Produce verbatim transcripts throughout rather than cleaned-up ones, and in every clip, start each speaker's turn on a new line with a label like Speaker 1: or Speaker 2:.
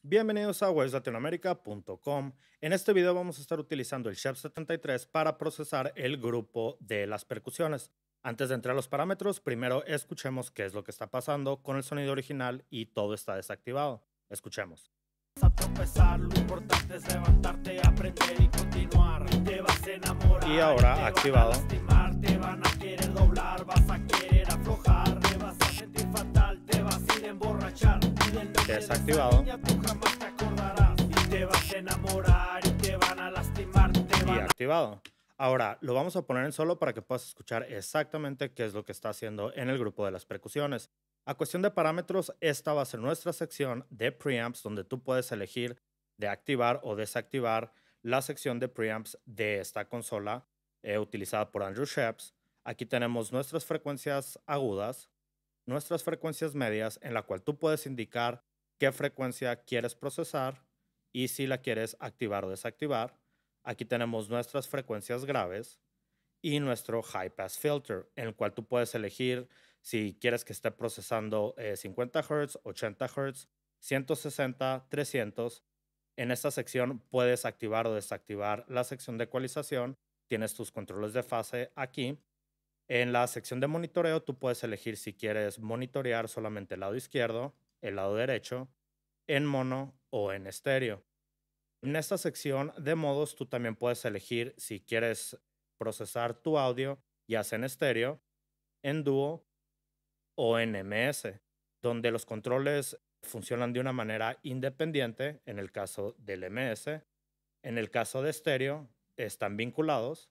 Speaker 1: Bienvenidos a waves latinoamerica punto com. En este video vamos a estar utilizando el Chef setenta y tres para procesar el grupo de las percusiones. Antes de entrar a los parámetros, primero escuchemos qué es lo que está pasando con el sonido original y todo está desactivado. Escuchemos.
Speaker 2: A tropezar, lo importante es levantarte, aprender y continuar. Te vas a enamorar,
Speaker 1: Y ahora
Speaker 2: te
Speaker 1: activado.
Speaker 2: van a lastimar, te van a querer doblar, vas a querer aflojar, te vas a sentir fatal, te vas a ir a emborrachar. Y del nombre de esa
Speaker 1: Desactivado.
Speaker 2: niña tú jamás te acordarás. Y te vas a enamorar y te van a lastimar, te
Speaker 1: Y
Speaker 2: van a
Speaker 1: activado. Ahora lo vamos a poner en solo para que puedas escuchar exactamente qué es lo que está haciendo en el grupo de las percusiones. A cuestión de parámetros, esta va a ser nuestra sección de preamps donde tú puedes elegir de activar o desactivar la sección de preamps de esta consola eh, utilizada por Andrew Sheps. Aquí tenemos nuestras frecuencias agudas, nuestras frecuencias medias, en la cual tú puedes indicar qué frecuencia quieres procesar y si la quieres activar o desactivar. Aquí tenemos nuestras frecuencias graves y nuestro high pass filter, en el cual tú puedes elegir si quieres que esté procesando eh, cincuenta hertz, ochenta hertz, ciento sesenta, trescientos. En esta sección puedes activar o desactivar la sección de ecualización. Tienes tus controles de fase aquí. En la sección de monitoreo tú puedes elegir si quieres monitorear solamente el lado izquierdo, el lado derecho, en mono o en estéreo. En esta sección de modos tú también puedes elegir si quieres procesar tu audio ya sea en estéreo, en dúo o en M S, donde los controles funcionan de una manera independiente en el caso del M S. En el caso de estéreo están vinculados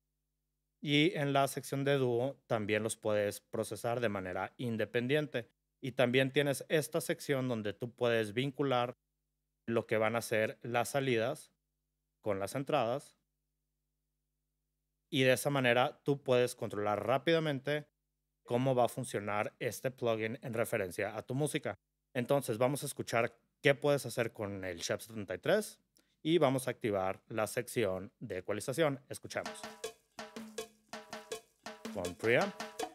Speaker 1: y en la sección de dúo también los puedes procesar de manera independiente. Y también tienes esta sección donde tú puedes vincular lo que van a ser las salidas con las entradas y de esa manera tú puedes controlar rápidamente cómo va a funcionar este plugin en referencia a tu música. Entonces vamos a escuchar qué puedes hacer con el Chef setenta y tres y vamos a activar la sección de ecualización. Escuchamos. Con preamp.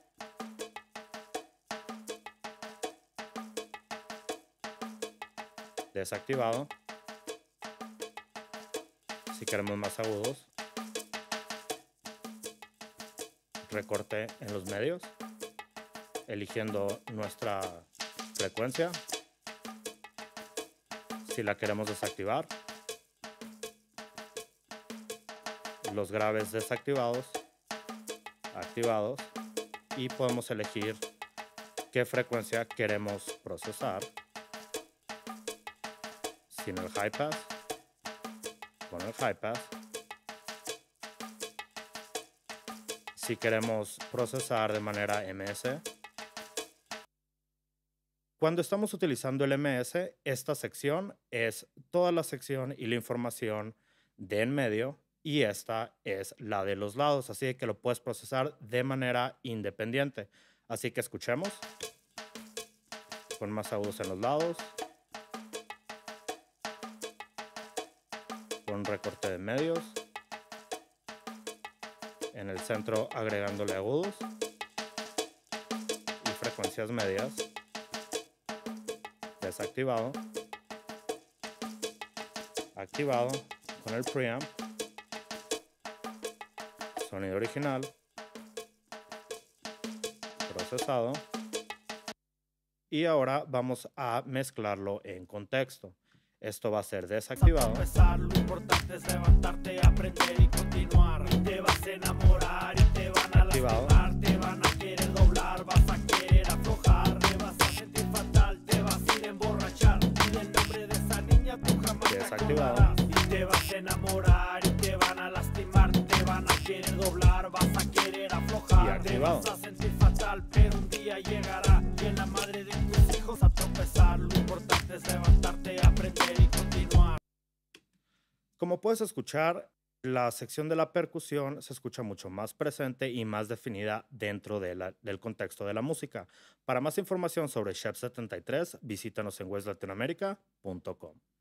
Speaker 1: Desactivado. Si queremos más agudos. Recorte en los medios, eligiendo nuestra frecuencia. Si la queremos desactivar, los graves desactivados, activados, y podemos elegir qué frecuencia queremos procesar. Sin el high pass, con el high pass. Si queremos procesar de manera M S. Cuando estamos utilizando el M S, esta sección es toda la sección y la información de en medio y esta es la de los lados, así que lo puedes procesar de manera independiente. Así que escuchemos con más agudos en los lados, con recorte de medios, en el centro agregándole agudos y frecuencias medias. Desactivado, activado con el preamp, sonido original, procesado, y ahora vamos a mezclarlo en contexto. Esto va a ser desactivado.
Speaker 2: tropezar, lo importante es levantarte, aprender y continuar. Te vas a enamorar y te van a
Speaker 1: Activado.
Speaker 2: lastimar, te van a querer doblar, vas a querer aflojar, te vas a sentir fatal, te vas a ir a emborrachar. Y del nombre de esa niña tú jamás te
Speaker 1: Desactivado.
Speaker 2: acordarás. Y te vas a enamorar y te van a lastimar, te van a querer doblar, vas a querer aflojar.
Speaker 1: Y activado.
Speaker 2: Te vas a sentir fatal, pero un día llegará y en la madre de tus hijos a tropezar. Lo importante es levantarte, aprender y continuar.
Speaker 1: Como puedes escuchar, la sección de la percusión se escucha mucho más presente y más definida dentro de la- del contexto de la música. Para más información sobre Chef setenta y tres, visítanos en waves latinoamerica punto com.